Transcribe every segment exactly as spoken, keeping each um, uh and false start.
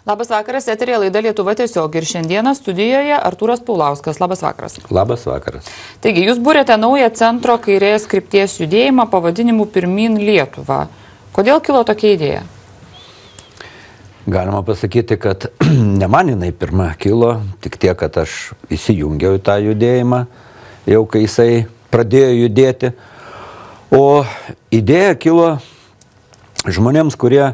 Labas vakaras, eterija laida Lietuva tiesiog ir šiandieną studijoje Artūras Paulauskas. Labas vakaras. Labas vakaras. Taigi, jūs būrėte naują centro kairės krypties judėjimą pavadinimu Pirmyn Lietuva. Kodėl kilo tokia idėja? Galima pasakyti, kad ne man jinai pirma kilo, tik tiek, kad aš įsijungiau į tą judėjimą, jau kai jisai pradėjo judėti. O idėja kilo žmonėms, kurie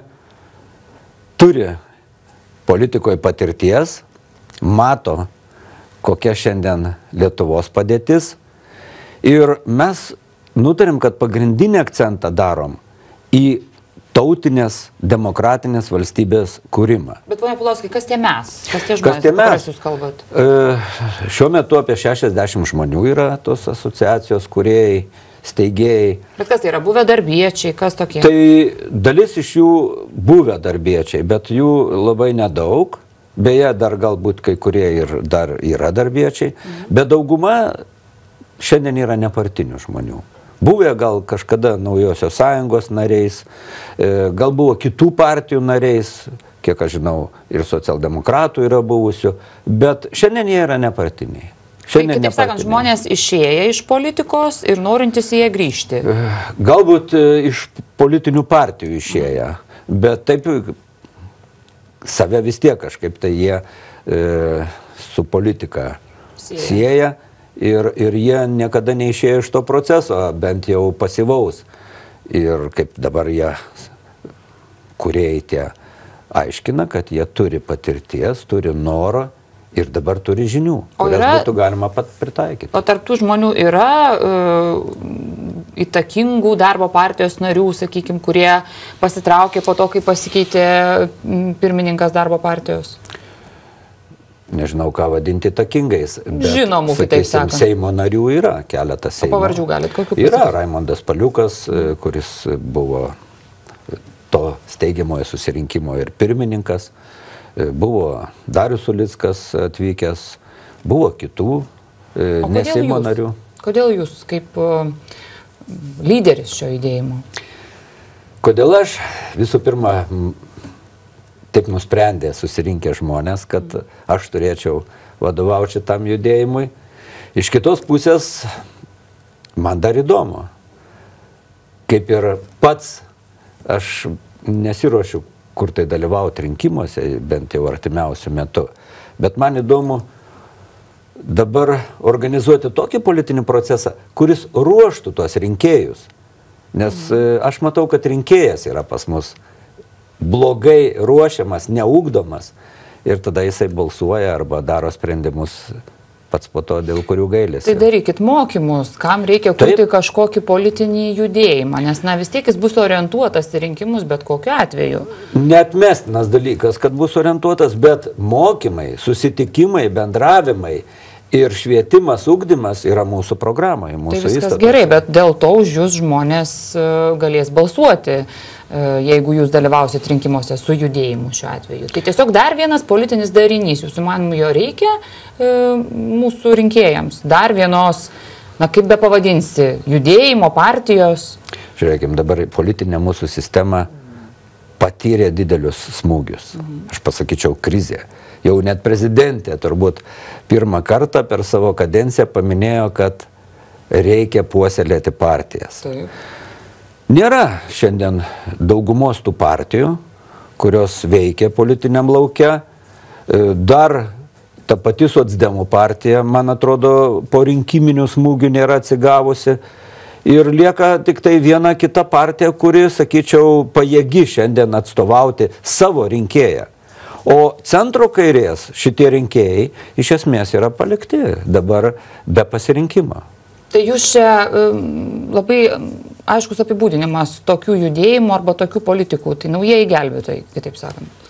turi politikoje patirties, mato, kokia šiandien Lietuvos padėtis. Ir mes nutarėm, kad pagrindinį akcentą darom į tautinės, demokratinės valstybės kūrimą. Bet, ponia Paulauskai, kas tie mes? Kas tie žmonės, kas tie mes? Jūs kalbat? E, šiuo metu apie šešiasdešimt žmonių yra tos asociacijos kūrėjai, steigėjai. Bet kas tai yra? Buvę darbiečiai? Kas tokie? Tai dalis iš jų buvę darbiečiai, bet jų labai nedaug. Beje, dar galbūt kai kurie ir dar yra darbiečiai. Mhm. Bet dauguma šiandien yra nepartinių žmonių. Buvę gal kažkada Naujosios sąjungos nariais, gal buvo kitų partijų nariais, kiek aš žinau, ir socialdemokratų yra buvusių, bet šiandien jie yra nepartiniai. Tai kitaip sakant, žmonės išėję iš politikos ir norintys į ją grįžti. Galbūt iš politinių partijų išėję, bet taip save vis tiek kažkaip tai jie e, su politika sieja, sieja ir, ir jie niekada neišėjo iš to proceso, bent jau pasyvaus. Ir kaip dabar jie, kūrėjai tie, aiškina, kad jie turi patirties, turi norą, ir dabar turi žinių, kurias yra, būtų galima pat pritaikyti. O tarp tų žmonių yra uh, įtakingų darbo partijos narių, sakykime, kurie pasitraukė po to, kai pasikeitė pirmininkas darbo partijos? Nežinau, ką vadinti įtakingais. Bet, žinomų, kitaip sakant. Seimo narių yra keletas Seimo. O pavardžių galit kokių yra pasakyti? Raimondas Paliukas, kuris buvo to steigiamojo susirinkimo ir pirmininkas. Buvo Darius Ulickas atvykęs, buvo kitų ne Seimo narių. Kodėl jūs kaip uh, lyderis šio judėjimo? Kodėl aš visų pirma taip nusprendė susirinkę žmonės, kad aš turėčiau vadovauti šitam judėjimui. Iš kitos pusės man dar įdomu. Kaip ir pats aš nesiruošiu kur tai dalyvauti rinkimuose, bent jau artimiausių metų. Bet man įdomu dabar organizuoti tokį politinį procesą, kuris ruoštų tuos rinkėjus. Nes aš matau, kad rinkėjas yra pas mus blogai ruošiamas, neugdomas, ir tada jisai balsuoja arba daro sprendimus pats po to, dėl kurių gailėsi. Tai darykit mokymus, kam reikia kurti kažkokį politinį judėjimą, nes na, vis tiek jis bus orientuotas į rinkimus bet kokiu atveju. Neatmestinas dalykas, kad bus orientuotas, bet mokymai, susitikimai, bendravimai ir švietimas, ugdymas yra mūsų programoje, mūsų įstatose. Tai viskas įstatose. gerai, bet dėl to už jūs žmonės galės balsuoti, jeigu jūs dalyvausit rinkimuose su judėjimu šiuo atveju. Tai tiesiog dar vienas politinis darinys, jūsų manimu jo reikia e, mūsų rinkėjams. Dar vienos, na kaip be pavadinsi, judėjimo, partijos. Žiūrėkime, dabar politinė mūsų sistema patyrė didelius smūgius. Mhm. Aš pasakyčiau, krizė. Jau net prezidentė turbūt pirmą kartą per savo kadenciją paminėjo, kad reikia puoselėti partijas. Taip. Nėra šiandien daugumos tų partijų, kurios veikia politiniam lauke. Dar ta pati socdemų partija, man atrodo, po rinkiminių smūgių nėra atsigavusi. Ir lieka tik tai viena kita partija, kuri, sakyčiau, pajėgi šiandien atstovauti savo rinkėją. O centro kairės šitie rinkėjai iš esmės yra palikti dabar be pasirinkimo. Tai jūs čia um, labai aiškus apibūdinimas tokių judėjimų arba tokių politikų, tai naujieji gelbėtojai, kitaip sakant.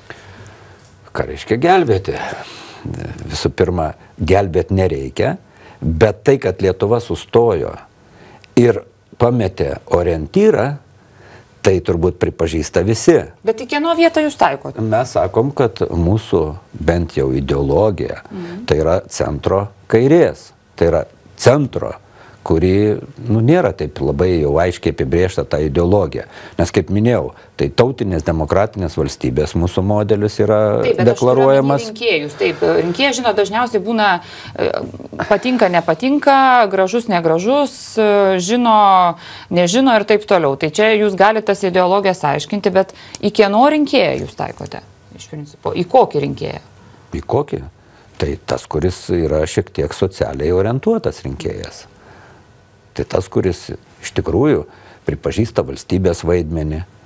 Ką reiškia gelbėti? Visų pirma, gelbėti nereikia, bet tai, kad Lietuva sustojo ir pametė orientyrą, tai turbūt pripažįsta visi. Bet į kieno vietą jūs taikote? Mes sakom, kad mūsų bent jau ideologija, mhm. tai yra centro kairės, tai yra centro kuri nu, nėra taip labai jau aiškiai apibrėžta ta ideologija. Nes, kaip minėjau, tai tautinės demokratinės valstybės mūsų modelis yra taip, bet deklaruojamas. Rinkėjus, taip, rinkėjai, žino, dažniausiai būna patinka, nepatinka, gražus, negražus, žino, nežino ir taip toliau. Tai čia jūs galite tas ideologijas aiškinti, bet į kieno rinkėją jūs taikote? Iš principo, į kokį rinkėją? Į kokį? Tai tas, kuris yra šiek tiek socialiai orientuotas rinkėjas. Tai tas, kuris iš tikrųjų pripažįsta valstybės vaidmenį e,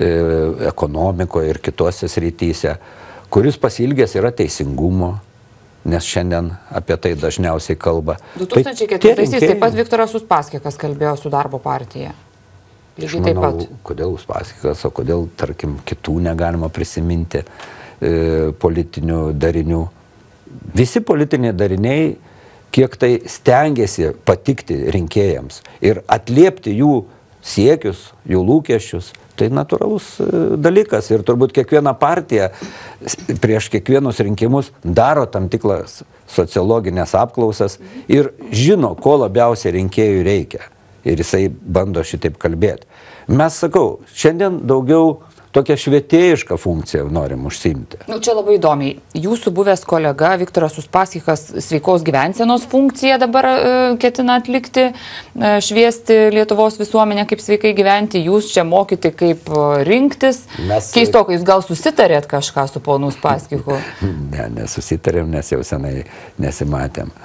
ekonomikoje ir kitose srityse, kuris pasilgęs yra teisingumo, nes šiandien apie tai dažniausiai kalba. du tūkstančiai ketvirtaisiais taip pat Viktoras Uspaskichas kalbėjo su Darbo partija. Aš manau, kodėl Uspaskichas, o kodėl, tarkim, kitų negalima prisiminti e, politinių darinių. Visi politiniai dariniai, kiek tai stengiasi patikti rinkėjams ir atliepti jų siekius, jų lūkesčius, tai natūralus dalykas. Ir turbūt kiekviena partija prieš kiekvienus rinkimus daro tam tikras sociologinės apklausas ir žino, ko labiausiai rinkėjų reikia. Ir jisai bando šitaip kalbėti. Mes, sakau, šiandien daugiau tokią švietėjišką funkciją norim užsiimti. Nu, čia labai įdomiai. Jūsų buvęs kolega Viktoras Uspaskichas sveikos gyvensenos funkciją dabar e, ketina atlikti, e, šviesti Lietuvos visuomenę, kaip sveikai gyventi. Jūs čia mokyti, kaip rinktis. Mes... Keistokai, jūs gal susitarėt kažką su ponu Uspaskichu? Ne, nesusitarėm, nes jau senai nesimatėm.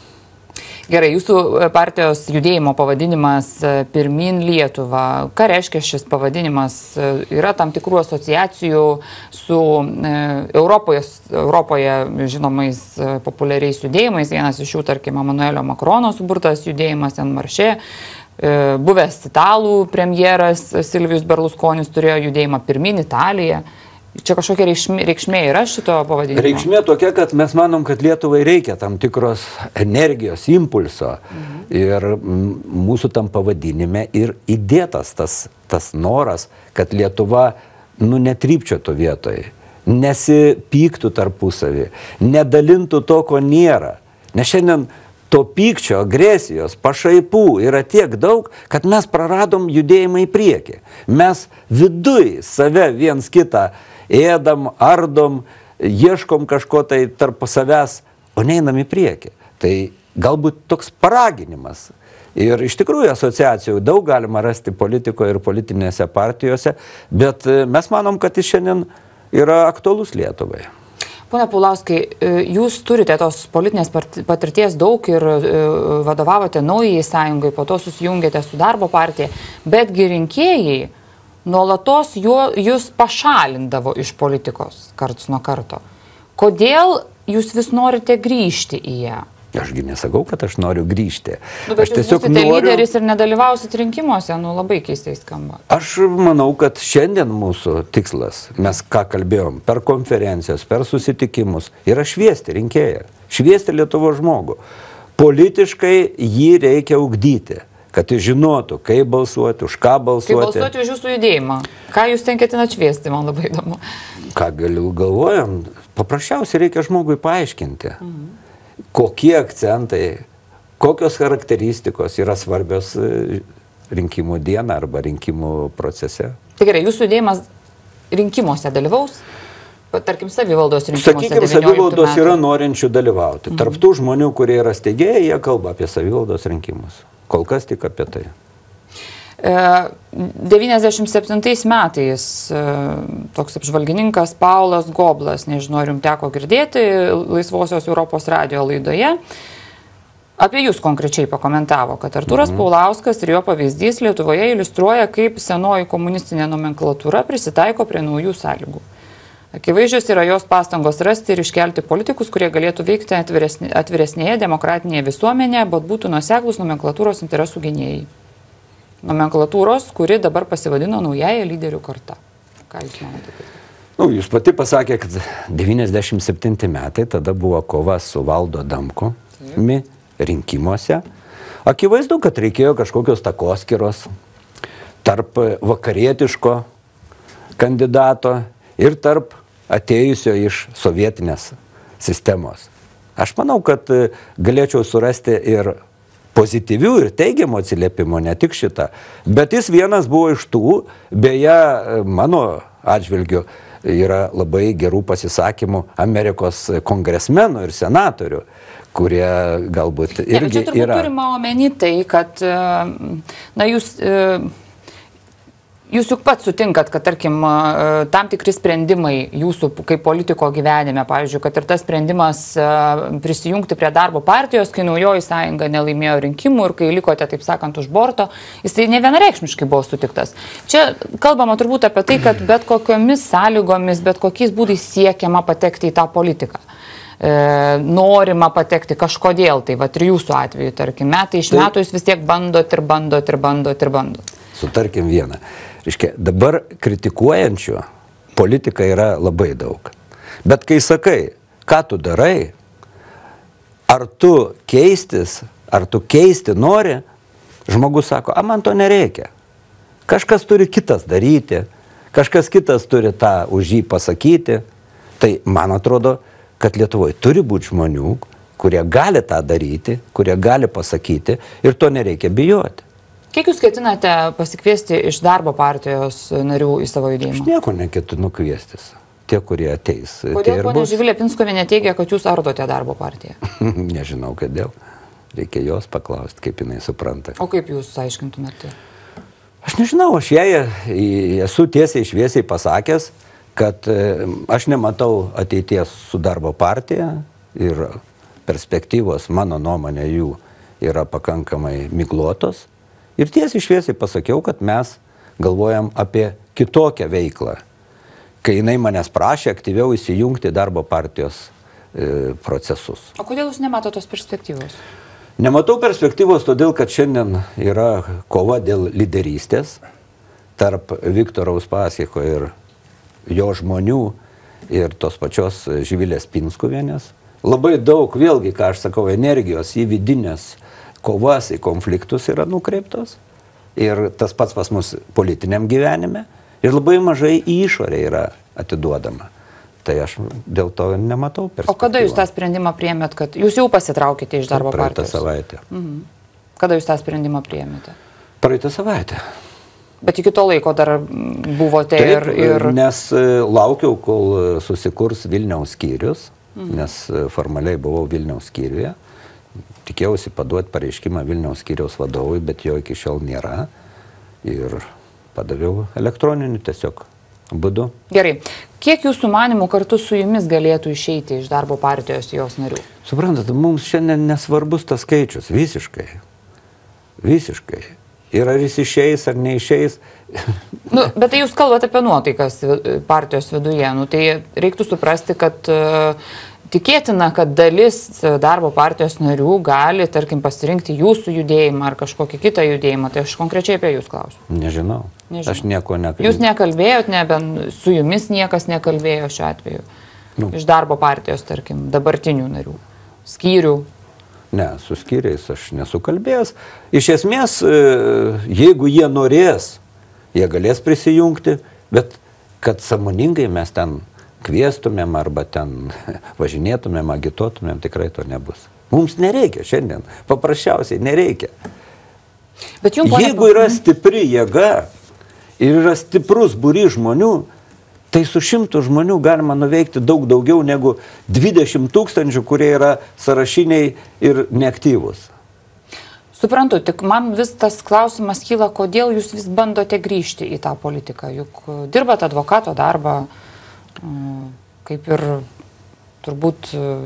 Gerai, jūsų partijos judėjimo pavadinimas Pirmyn Lietuva. Ką reiškia šis pavadinimas? Yra tam tikrų asociacijų su Europoje, Europoje žinomais populiariais judėjimais. Vienas iš jų, tarkim, Emanuelio Makrono suburtas judėjimas En Marche. Buvęs italų premjeras Silvijus Berlusconis turėjo judėjimą Pirmyn Italija. Čia kažkokia reikšmė, reikšmė yra šito pavadinimo? Reikšmė tokia, kad mes manom, kad Lietuvai reikia tam tikros energijos, impulso. Mhm. Ir mūsų tam pavadinime ir įdėtas tas, tas noras, kad Lietuva nu, netrypčiotų vietoje, nesipyktų tarpusavį, nedalintų to, ko nėra. Nes šiandien to pykčio, agresijos, pašaipų yra tiek daug, kad mes praradom judėjimą į priekį. Mes viduj save viens kitą ėdam, ardom, ieškom kažko tai tarp savęs, o neinam į priekį. Tai galbūt toks paraginimas. Ir iš tikrųjų asociacijų daug galima rasti politikoje ir politinėse partijose, bet mes manom, kad jis šiandien yra aktualus Lietuvai. Pone Paulauskai, jūs turite tos politinės patirties daug ir vadovavote Naujai sąjungai, po to susijungėte su Darbo partija, betgi rinkėjai nuolatos juo, jūs pašalindavo iš politikos karts nuo karto. Kodėl jūs vis norite grįžti į ją? Ašgi nesakau, kad aš noriu grįžti. Nu, bet aš jūs būsite noriu... lyderis ir nedalyvausit rinkimuose, nu labai keistai skamba. Aš manau, kad šiandien mūsų tikslas, mes ką kalbėjom, per konferencijas, per susitikimus, yra šviesti rinkėją, šviesti Lietuvos žmogų. Politiškai jį reikia ugdyti, kad jis žinotų, kaip balsuoti, už ką balsuoti. Kaip balsuoti už jūsų judėjimą. Ką jūs ten ketinat šviesti, man labai įdomu. Ką galiu galvojam, paprasčiausiai reikia žmogui paaiškinti, mhm. kokie akcentai, kokios charakteristikos yra svarbios rinkimų dieną arba rinkimų procese. Tai gerai, jūsų judėjimas rinkimuose dalyvaus? Tarkim, savivaldos rinkimuose. Sakykime, savivaldos yra norinčių dalyvauti. Mhm. Tarptų žmonių, kurie yra steigėjai, jie kalba apie savivaldos rinkimus. Kol kas tik apie tai. devyniasdešimt septintais metais toks apžvalgininkas Paulas Goblas, nežinau, ar jums teko girdėti, Laisvosios Europos radijo laidoje, apie jūs konkrečiai pakomentavo, kad Artūras mhm. Paulauskas ir jo pavyzdys Lietuvoje iliustruoja, kaip senoji komunistinė nomenklatūra prisitaiko prie naujų sąlygų. Akivaizdžios yra jos pastangos rasti ir iškelti politikus, kurie galėtų veikti atviresnė, atviresnėje demokratinėje visuomenėje, bet būtų nuoseklūs nomenklatūros interesų gynėjai. Nomenklatūros, kuri dabar pasivadino naująją lyderių kartą. Ką jūs manote? Nu, jūs pati pasakė, kad devyniasdešimt septinti metai, tada buvo kova su Valdu Adamkumi rinkimuose. Akivaizdu, kad reikėjo kažkokios takoskyros tarp vakarietiško kandidato ir tarp atėjusio iš sovietinės sistemos. Aš manau, kad galėčiau surasti ir pozityvių ir teigiamų atsiliepimų, ne tik šitą. Bet jis vienas buvo iš tų, beje, mano atžvilgiu, yra labai gerų pasisakymų Amerikos kongresmenų ir senatorių, kurie galbūt irgi yra... Ne, bet čia turbūt turima omeny tai, kad, na, jūs... Jūs juk pats sutinkat, kad, tarkim, tam tikri sprendimai jūsų kaip politiko gyvenime, pavyzdžiui, kad ir tas sprendimas prisijungti prie darbo partijos, kai Naujoji sąjunga nelaimėjo rinkimų ir kai likote, taip sakant, už borto, jis tai ne vienareikšmiškai buvo sutiktas. Čia kalbama turbūt apie tai, kad bet kokiomis sąlygomis, bet kokiais būdais siekiama patekti į tą politiką. E, norima patekti kažkodėl, tai va, ir jūsų atveju, tarkim, metai iš metų jūs vis tiek bandot ir bandot ir bandot ir bandot. Sutarkim vieną. Reiškia, dabar kritikuojančių politika yra labai daug. Bet kai sakai, ką tu darai, ar tu keistis, ar tu keisti nori, žmogus sako, a, man to nereikia. Kažkas turi kitas daryti, kažkas kitas turi tą už jį pasakyti. Tai man atrodo, kad Lietuvoje turi būti žmonių, kurie gali tą daryti, kurie gali pasakyti ir to nereikia bijoti. Kiek jūs ketinate pasikviesti iš darbo partijos narių į savo judėjimą? Aš nieko neketinu kviestis. Tie, kurie ateis. Kodėl ponia Živilė Pinskuvienė teigia, kad jūs ardote darbo partiją? Nežinau, kodėl. Reikia jos paklausti, kaip jinai supranta. O kaip jūs aiškintumėte? Aš nežinau, aš jai esu tiesiai šviesiai pasakęs, kad aš nematau ateities su darbo partija ir perspektyvos, mano nuomonė, jų yra pakankamai miglotos. Ir tiesiai šviesiai pasakiau, kad mes galvojam apie kitokią veiklą, kai jinai manęs prašė aktyviau įsijungti darbo partijos e, procesus. O kodėl jūs nematote tos perspektyvos? Nematau perspektyvos todėl, kad šiandien yra kova dėl lyderystės tarp Viktoro Uspaskicho ir jo žmonių ir tos pačios Živilės Pinskuvienės. Labai daug, vėlgi, ką aš sakau, energijos į vidinės kovas, į konfliktus yra nukreiptos. Ir tas pats pas mus politiniam gyvenime. Ir labai mažai į išorę yra atiduodama. Tai aš dėl to nematau perspektyvos. O kada jūs tą sprendimą priėmėt, kad jūs jau pasitraukite iš darbo partijos? Praeitą savaitę. Mhm. Kada jūs tą sprendimą priėmėte? Praeitą savaitę. Bet iki to laiko dar buvote Taip, ir, ir... nes laukiau, kol susikurs Vilniaus skyrius, mhm. nes formaliai buvau Vilniaus skyriuje. Tikėjausi paduoti pareiškimą Vilniaus skyriaus vadovui, bet jo iki šiol nėra. Ir padaviau elektroniniu tiesiog būdu. Gerai. Kiek jūsų manimų kartu su jumis galėtų išeiti iš darbo partijos jos narių? Suprantat, mums šiandien nesvarbus tas skaičius. Visiškai. Visiškai. Ir ar jis išeis, ar neišeis. Nu, bet tai jūs kalbate apie nuotaikas partijos viduje. Nu, tai reiktų suprasti, kad uh, tikėtina, kad dalis darbo partijos narių gali, tarkim, pasirinkti jūsų judėjimą ar kažkokį kitą judėjimą. Tai aš konkrečiai apie jūs klausiu. Nežinau. Nežinau. Aš nieko nekalbėjau. Jūs nekalbėjot, ne, ben su jumis niekas nekalbėjo šiuo atveju. Nu. Iš darbo partijos, tarkim, dabartinių narių. Skyrių. Ne, su skyriais aš nesu kalbėjęs. Iš esmės, jeigu jie norės, jie galės prisijungti, bet kad sąmoningai mes ten kviestumėm arba ten važinėtumėm, agituotumėm, tikrai to nebus. Mums nereikia šiandien, paprasčiausiai nereikia. Bet jums, jeigu yra stipri jėga ir yra stiprus būrys žmonių, tai su šimtu žmonių galima nuveikti daug daugiau negu dvidešimt tūkstančių, kurie yra sąrašiniai ir neaktyvūs. Suprantu, tik man vis tas klausimas kyla, kodėl jūs vis bandote grįžti į tą politiką. Juk dirbate advokato darbą, kaip ir turbūt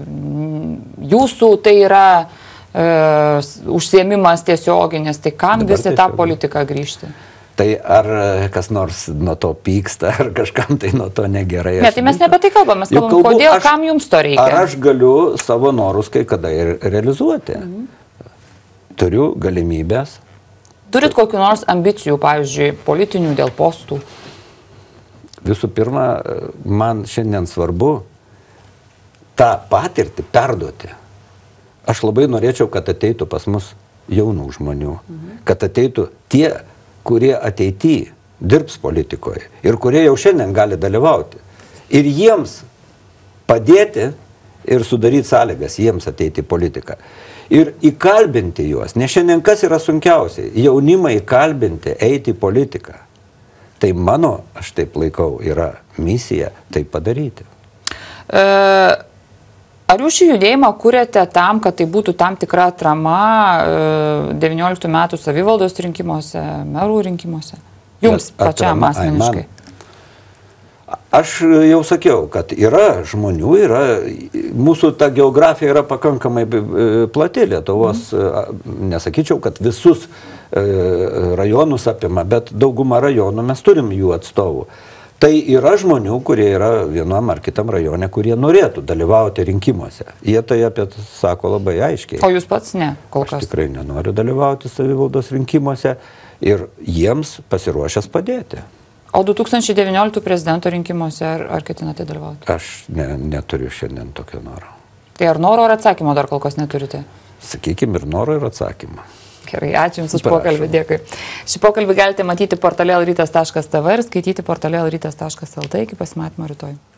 jūsų tai yra e, užsiėmimas tiesioginis, tai kam Dabar visi tą politiką grįžti? Tai ar kas nors nuo to pyksta, ar kažkam tai nuo to negerai? Ne, tai mes ne apie tai kalbam, mes kalbam, kalbu, kodėl, aš, kam jums to reikia? Ar aš galiu savo norus kai kada ir realizuoti? Mhm. Turiu galimybės. Turit kokių nors ambicijų, pavyzdžiui, politinių dėl postų? Visų pirma, man šiandien svarbu tą patirtį perduoti. Aš labai norėčiau, kad ateitų pas mus jaunų žmonių, mhm. kad ateitų tie, kurie ateityje dirbs politikoje ir kurie jau šiandien gali dalyvauti. Ir jiems padėti ir sudaryti sąlygas jiems ateiti į politiką. ir įkalbinti juos. Nes šiandien kas yra sunkiausiai? Jaunimą įkalbinti, eiti į politiką. Tai mano, aš taip laikau, yra misija tai padaryti. E, ar jūs šį judėjimą kūrėte tam, kad tai būtų tam tikra atrama e, devynioliktų metų savivaldos rinkimuose, merų rinkimuose? Jums Bet pačiam atrama, asmeniškai? ai, Aš jau sakiau, kad yra žmonių, yra, mūsų ta geografija yra pakankamai plati Lietuvos, mm. nesakyčiau, kad visus rajonus apima, bet daugumą rajonų mes turim jų atstovų. Tai yra žmonių, kurie yra vienam ar kitam rajone, kurie norėtų dalyvauti rinkimuose. Jie tai apie tai sako labai aiškiai. O jūs pats ne, kol kas? Aš tikrai nenoriu dalyvauti savivaldos rinkimuose ir jiems pasiruošęs padėti. O du tūkstančiai devynioliktų prezidento rinkimuose ar, ar ketinate dalyvauti? Aš ne, neturiu šiandien tokio noro. Tai ar noro ar atsakymo dar kol kas neturite? Sakykime, ir noro, ir atsakymą. Gerai, ačiū Jums už pokalbį, dėkui. Šį pokalbį galite matyti portale lrytas taškas tv ir skaityti portale lrytas taškas lt. Iki pasimatymo rytoj.